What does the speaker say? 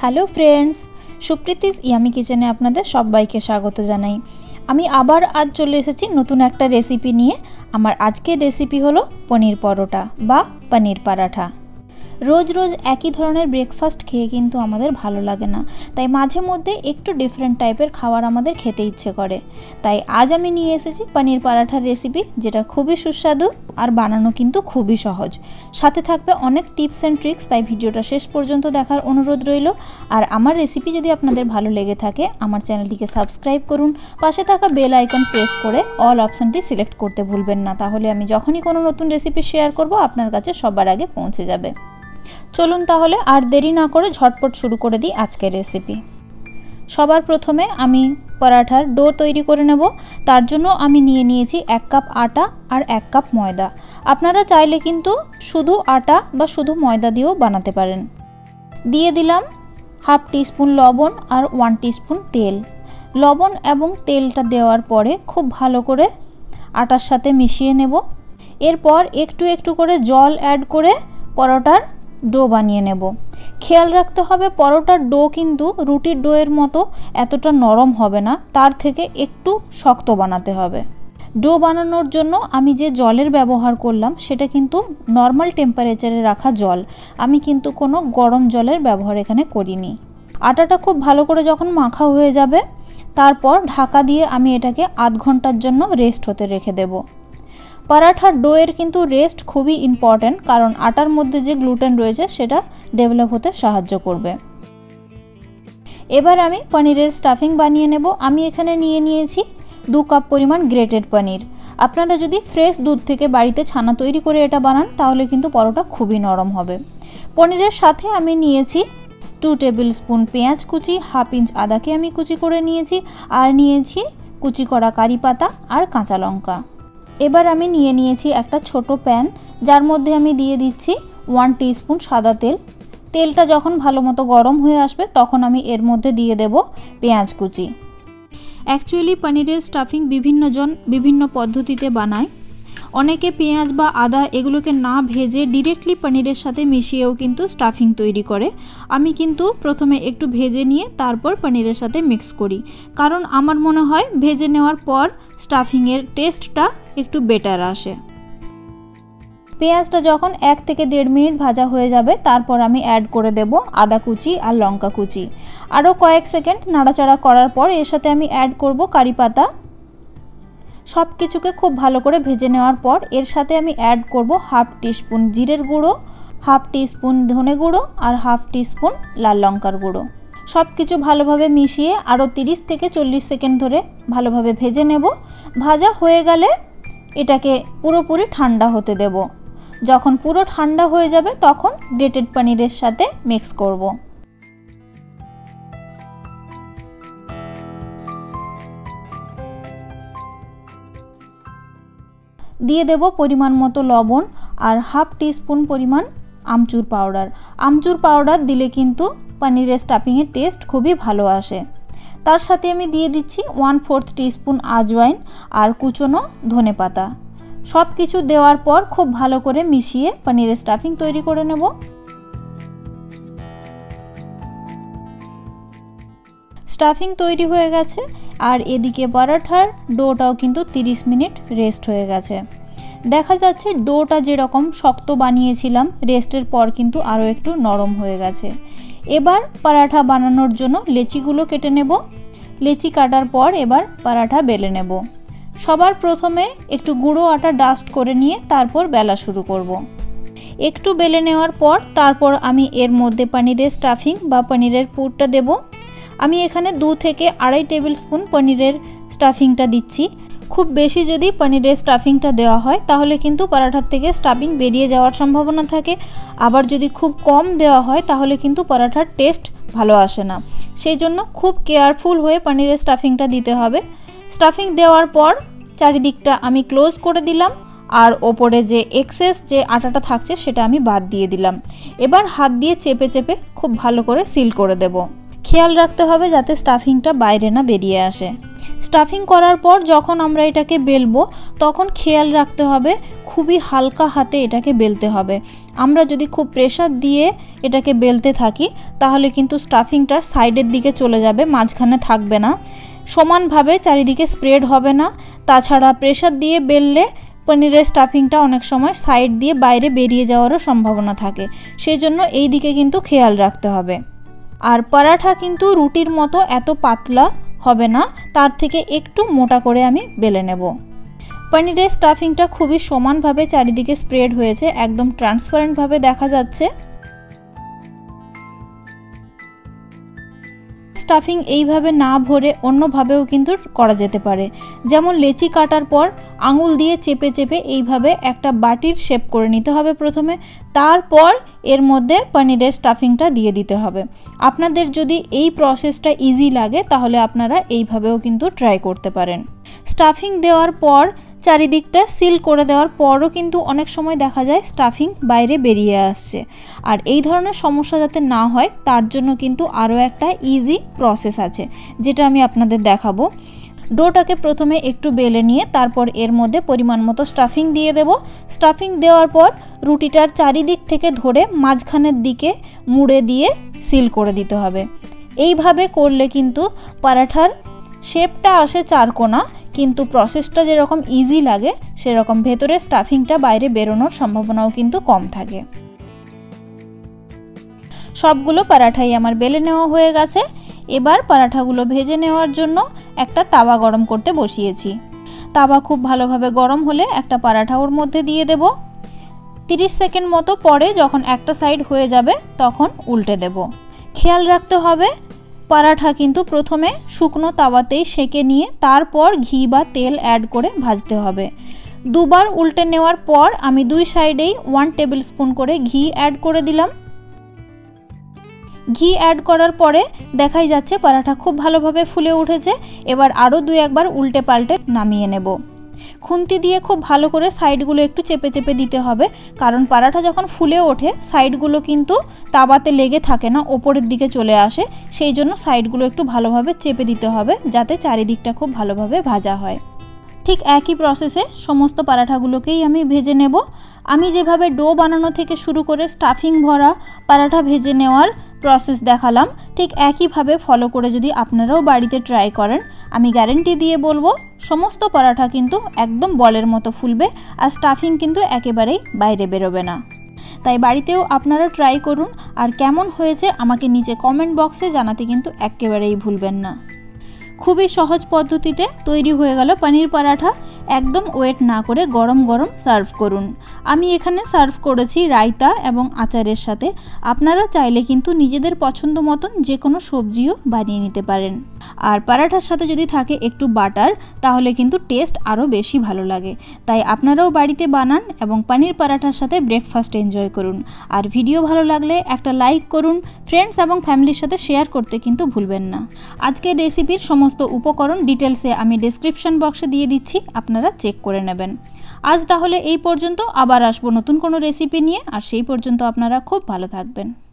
Hello friends, सुप्रीतिस यामी किचेने आपनादेर सबाइके स्वागत जानाई। आमी आबार आज चले एसेछि नतून एकटा रेसिपि निये। आमार आजकेर रेसिपि हलो पनीर परोटा बा पनीर पराठा। रोज रोज एक ही धरनेर ब्रेकफास्ट खेये किन्तु आमादेर भालो लागे ना, ताई माझे मध्य एकटू डिफारेंट टाइपेर खाबार आमादेर खेते इच्छे करे। ताई आज आमी निये एसेछि पनीर पराठार रेसिपि, जेटा खूबई सुस्वादु और बानानो किन्तु खूबई सहज। साथे थाकबे अनेक टिप्स एंड ट्रिक्स, ताई भिडियोटा शेष पर्यन्त देखार अनुरोध रइलो। और आमार रेसिपि जोदि आपनादेर भालो लेगे थाके आमार चैनलटिके सबस्क्राइब करुन, पाशे थाका बेल आइकन प्रेस करे अल अपशनटी सिलेक्ट करते भुलबेन ना, ताहले आमी जखोनी कोनो नतुन रेसिपि शेयर करब आपनार काछे सबार आगे पौंछे जाबे। चलुन ताहले आर देरी ना करे झटपट शुरू करे दी आजकेर रेसिपि। सबार प्रथमे आमी पराठार डो तैरी करे नेब। तार जोन्नो आमी निये नियेछि 1 कप आटा और 1 कप मयदा। आपनारा चाइले किन्तु शुधु आटा बा शुधु मयदा दिएও बानाते पारेन। दिए दिलाम हाफ टीस्पुन लवण और 1 टीस्पुन तेल। लवण एबं तेलटा देওয়ার परे खूब भालो करे आटार साथे मिशिए नेब। एरपर एकटू एकटू करे जल एड करे परोटार डो बानिए नेब। खेयाल राखते हबे परोटार डो किन्तु रुटिर डोएर मतो एतटा नरम हबे ना, तार थेके एकटू शक्त बानाते हबे। डो बानानोर जोन्नो आमी जे जलेर व्यवहार करलाम सेटा किन्तु नर्माल टेम्पारेचारे राखा जल, आमी किन्तु कोनो गरम जलेर व्यवहार एखाने करिनी। आटाटा खूब भालो करे जखन माखा हये जाबे तारपर ढाका दिए आमी एटाके आध घंटार जोन्नो रेस्ट होते रेखे देब। पराठार डोएर किन्तु रेस्ट खूबই इम्पोर्टेंट, कारण आटार मध्य जे ग्लुटेन रयेछे सेटा डेभेलप होते साहाज्य करबे। एबार आमी पनीरेर स्टाफिंग बानिये नेब। आमी एखाने निये नियेछि 2 कप परिमाण ग्रेटेड पनीर। आपनारा जोदि फ्रेश दूध थेके बाड़ीते छाना तैरी करे एटा बानान ताहले किन्तु परोटा खूबই नरम हबे। पनीरेर साथे आमी नियेछि 2 टेबिल स्पून पेঁয়াজ कुचि, हाफ इंच आदाके आमी कुचि करे नियेछि और नियेछि कुचि करा कारि पाता और काँचा लंका। एबार आमी निये नियेछि एकटा छोटो पैन, जार मध्य आमी दिए दिচ্ছি 1 टीस्पुन सादा तेल। तेलटा जखन भालोमतो गरम हये आसबे तखन आमी एर मध्य दिए देब पेঁয়াজ कुचि। एक्चुअली पनीरेर स्टाफिंग विभिन्न जन विभिन्न पद्धतिते बानाय। अनेके पेঁয়াজ बा आदा एगुलोके ना भेजे डिरेक्टली पनीरेर साथे मिशिएও किन्तु स्टाफिंग तैरी करे। आमी किन्तु प्रथमे एकटू भेजे निये तारपर पनीरेर साथे मिक्स करी, कारण आमार मने हय भेजे नेওয়ার पर स्टाफिंगेर टेस्टटा एकटू बेटार आसे। पेঁয়াজটা যখন 1 থেকে 1.5 মিনিট ভাজা হয়ে যাবে তারপর আমি অ্যাড করে দেব আদা কুচি আর লঙ্কা কুচি। আরও কয়েক সেকেন্ড নাড়াচাড়া করার পর এর সাথে আমি অ্যাড করব কারি পাতা। সব কিছুকে খুব ভালো করে ভেজে নেওয়ার পর এর সাথে আমি অ্যাড করব হাফ টিস্পুন জিরের গুঁড়ো, হাফ টিস্পুন ধনে গুঁড়ো আর হাফ টিস্পুন লাল লঙ্কার গুঁড়ো। সব কিছু ভালোভাবে মিশিয়ে আরও 30 থেকে 40 সেকেন্ড ধরে ভালোভাবে ভেজে নেব। ভাজা হয়ে গেলে এটাকে পুরোপুরি ঠান্ডা হতে দেব। যখন পুরো ঠান্ডা হয়ে যাবে তখন গ্রেটেড পনিরের সাথে মিক্স করব। দিয়ে দেব পরিমাণ মতো লবণ আর হাফ টিস্পুন পরিমাণ আমচুর পাউডার। আমচুর পাউডার দিলে কিন্তু পনিরের স্টাফিংয়ের টেস্ট খুবই ভালো আসে। তার সাথে আমি দিয়ে দিচ্ছি 1/4 টিস্পুন আজওয়াইন আর কুচনো ধনেপাতা। সব কিছু দেওয়ার পর খুব ভালো করে মিশিয়ে পনিরের স্টাফিং তৈরি করে নেব। স্টাফিং তৈরি হয়ে গেছে আর এদিকে পরাঠার ডোটাও কিন্তু 30 মিনিট রেস্ট হয়ে গেছে। দেখা যাচ্ছে ডোটা যেরকম শক্ত বানিয়েছিলাম রেস্টের পর কিন্তু আরও একটু নরম হয়ে গেছে। এবার পরাঠা বানানোর জন্য লেচিগুলো কেটে নেব। লেচি কাটার পর এবার পরাঠা বেলে নেব। সবার প্রথমে একটু গুঁড়ো আটা ডাস্ট করে নিয়ে তারপর বেলা শুরু করব। একটু বেলে নেওয়ার পর তারপর আমি এর মধ্যে পনিরের স্টাফিং বা পনিরের পুরটা দেব। আমি এখানে 2 থেকে 2.5 টেবিল স্পুন পনিরের স্টাফিংটা দিচ্ছি। খুব বেশি যদি পনিরের স্টাফিংটা দেওয়া হয় তাহলে কিন্তু পরাঠার থেকে স্টাফিং বেরিয়ে যাওয়ার সম্ভাবনা থাকে। আবার যদি খুব কম দেওয়া হয় তাহলে কিন্তু পরাঠার টেস্ট ভালো আসে না। সেই জন্য খুব কেয়ারফুল হয়ে পনিরের স্টাফিংটা দিতে হবে। স্টাফিং দেওয়ার পর চারিদিকটা আমি ক্লোজ করে দিলাম আর ওপরে যে এক্সেস যে আটাটা থাকছে সেটা আমি বাদ দিয়ে দিলাম। এবার হাত দিয়ে চেপে চেপে খুব ভালো করে সিল করে দেব। খেয়াল রাখতে হবে যাতে স্টাফিংটা বাইরে না বেরিয়ে আসে। স্টাফিং করার পর যখন আমরা এটাকে বেলবো তখন খেয়াল রাখতে হবে খুবই হালকা হাতে এটাকে বেলতে হবে। আমরা যদি খুব প্রেসার দিয়ে এটাকে বেলতে থাকি তাহলে কিন্তু স্টাফিংটা সাইডের দিকে চলে যাবে, মাঝখানে থাকবে না, সমানভাবে চারিদিকে স্প্রেড হবে না। তাছাড়া প্রেসার দিয়ে বেললে পনিরের স্টাফিংটা অনেক সময় সাইড দিয়ে বাইরে বেরিয়ে যাওয়ারও সম্ভাবনা থাকে, সেই জন্য এই দিকে কিন্তু খেয়াল রাখতে হবে। আর পরাঠা কিন্তু রুটির মতো এত পাতলা হবে না, তার থেকে একটু মোটা করে আমি বেলে নেব। পনিরের স্টাফিংটা খুবই সমানভাবে চারিদিকে স্প্রেড হয়েছে, একদম ট্রান্সপারেন্টভাবে দেখা যাচ্ছে। স্টাফিং এইভাবে না ভরে অন্যভাবেও কিন্তু করা যেতে পারে, যেমন লেচি কাটার পর আঙুল দিয়ে চেপে চেপে এইভাবে একটা বাটির শেপ করে নিতে হবে প্রথমে, তারপর এর মধ্যে পনিরের স্টাফিংটা দিয়ে দিতে হবে। আপনাদের যদি এই প্রসেসটা ইজি লাগে তাহলে আপনারা এইভাবেও কিন্তু ট্রাই করতে পারেন। স্টাফিং দেওয়ার পর চারিদিকটা সিল করে দেওয়ার পরও কিন্তু অনেক সময় দেখা যায় স্টাফিং বাইরে বেরিয়ে আসছে। আর এই ধরনের সমস্যা যাতে না হয় তার জন্য কিন্তু আরও একটা ইজি প্রসেস আছে, যেটা আমি আপনাদের দেখাবো। ডোটাকে প্রথমে একটু বেলে নিয়ে তারপর এর মধ্যে পরিমাণ মতো স্টাফিং দিয়ে দেব। স্টাফিং দেওয়ার পর রুটিটার চারিদিক থেকে ধরে মাঝখানের দিকে মুড়ে দিয়ে সিল করে দিতে হবে। এইভাবে করলে কিন্তু পরাঠার শেপটা আসে চারকোনা, কিন্তু প্রসেসটা যেরকম ইজি লাগে সেরকম ভেতরে স্টাফিংটা বাইরে বেরোনোর সম্ভাবনাও কিন্তু কম থাকে। সবগুলো পরাঠাই আমার বেলে নেওয়া হয়ে গেছে। এবার পরাঠাগুলো ভেজে নেওয়ার জন্য একটা তাওয়া গরম করতে বসিয়েছি। তাওয়া খুব ভালোভাবে গরম হলে একটা পরাঠা ওর মধ্যে দিয়ে দেব। 30 সেকেন্ড মতো পরে যখন একটা সাইড হয়ে যাবে তখন উল্টে দেব। খেয়াল রাখতে হবে পরাঠা কিন্তু প্রথমে শুকনো তাওয়াতেই সেঁকে নিয়ে তারপর ঘি বা তেল অ্যাড করে ভাজতে হবে। দুবার উল্টে নেওয়ার পর আমি দুই সাইডেই 1 টেবিল স্পুন করে ঘি অ্যাড করে দিলাম। ঘি অ্যাড করার পরে দেখাই যাচ্ছে পরাঠা খুব ভালোভাবে ফুলে উঠেছে। এবার আরও 2 একবার উল্টে পাল্টে নামিয়ে নেব। খুন্তি দিয়ে খুব ভালো করে সাইডগুলো একটু চেপে চেপে দিতে হবে, কারণ পরাঠা যখন ফুলে ওঠে সাইডগুলো কিন্তু তাওয়াতে লেগে থাকে না, ওপরের দিকে চলে আসে। সেই জন্য সাইডগুলো একটু ভালোভাবে চেপে দিতে হবে যাতে চারিদিকটা খুব ভালোভাবে ভাজা হয়। ঠিক একই প্রসেসে সমস্ত পরাঠাগুলোকেই আমি ভেজে নেব। আমি যেভাবে ডো বানানো থেকে শুরু করে স্টাফিং ভরা পরাঠা ভেজে নেওয়ার প্রসেস দেখালাম, ঠিক একইভাবে ফলো করে যদি আপনারাও বাড়িতে ট্রাই করেন, আমি গ্যারেন্টি দিয়ে বলবো সমস্ত পরাঠা কিন্তু একদম বলের মতো ফুলবে আর স্টাফিং কিন্তু একেবারেই বাইরে বেরোবে না। তাই বাড়িতেও আপনারা ট্রাই করুন, আর কেমন হয়েছে আমাকে নিচে কমেন্ট বক্সে জানাতে কিন্তু একেবারেই ভুলবেন না। খুবই সহজ পদ্ধতিতে তৈরি হয়ে গেল পনির পরাঠা। একদম ওয়েট না করে গরম গরম সার্ভ করুন। আমি এখানে সার্ভ করেছি রায়তা এবং আচারের সাথে। আপনারা চাইলে কিন্তু নিজেদের পছন্দ মতন যে কোনো সবজিও বানিয়ে নিতে পারেন। আর পরাঠার সাথে যদি থাকে একটু বাটার তাহলে কিন্তু টেস্ট আরও বেশি ভালো লাগে। তাই আপনারাও বাড়িতে বানান এবং পনির পরাঠার সাথে ব্রেকফাস্ট এনজয় করুন। আর ভিডিও ভালো লাগলে একটা লাইক করুন, ফ্রেন্ডস এবং ফ্যামিলির সাথে শেয়ার করতে কিন্তু ভুলবেন না। আজকের রেসিপির সমস্ত উপকরণ ডিটেলসে আমি ডেসক্রিপশন বক্সে দিয়ে দিচ্ছি, আপনারা চেক করে নেবেন। আজ তাহলে এই পর্যন্ত, আবার আসবো নতুন কোনো রেসিপি নিয়ে। আর সেই পর্যন্ত আপনারা খুব ভালো থাকবেন।